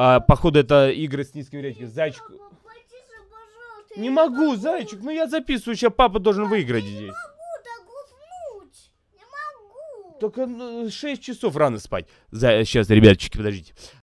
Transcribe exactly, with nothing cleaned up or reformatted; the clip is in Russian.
А, походу, это игры с низким рейтингом. Зайчик. Папа, потише, пожалуйста. Не я могу, зайчик. Ну я записываю, сейчас папа должен выиграть не здесь. могу так уснуть. Не могу. Только ну, шесть часов рано спать. За... Сейчас, ребятчики, подождите.